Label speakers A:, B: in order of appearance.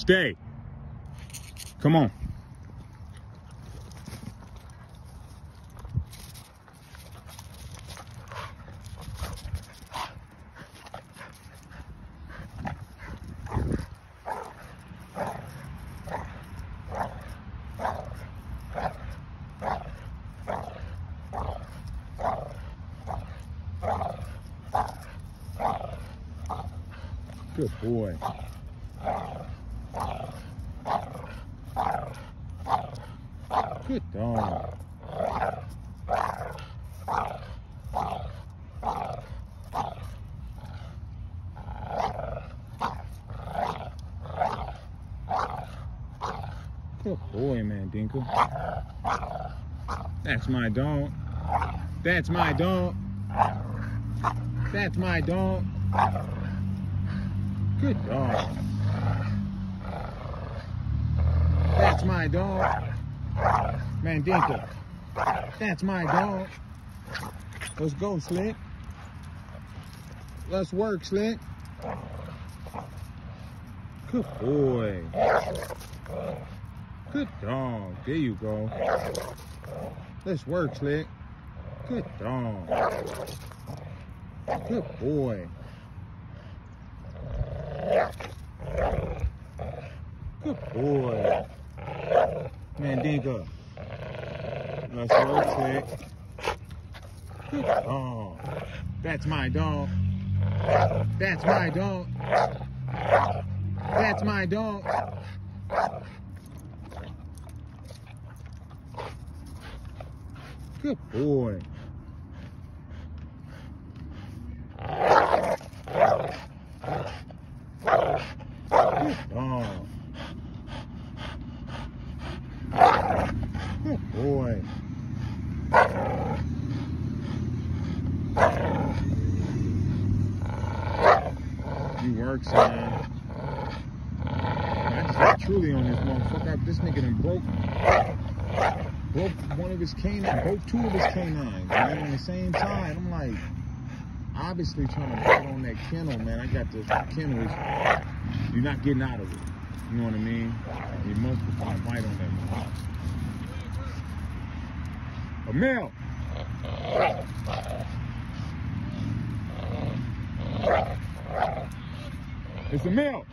A: Stay. Come on. Good boy. Good dog. Good boy, Mandinka. That's my dog. That's my dog. That's my dog. Good dog. That's my dog. Mandinka. That's my dog. Let's go, Slick. Let's work, Slick. Good boy. Good dog. There you go. Let's work, Slick. Good dog. Good boy. Good boy. Mandinka. Let's work, Slick. Good dog. That's my dog. That's my dog. That's my dog. Good boy. Good dog. Good boy. You work, son. I just got truly on this motherfucker. This nigga done broke one of his canines, broke two of his canines, man, on the same side. I'm like, obviously trying to put on that kennel, man. I got the kennels. You're not getting out of it. You know what I mean? You must be trying to bite on that one. A male. It's a male.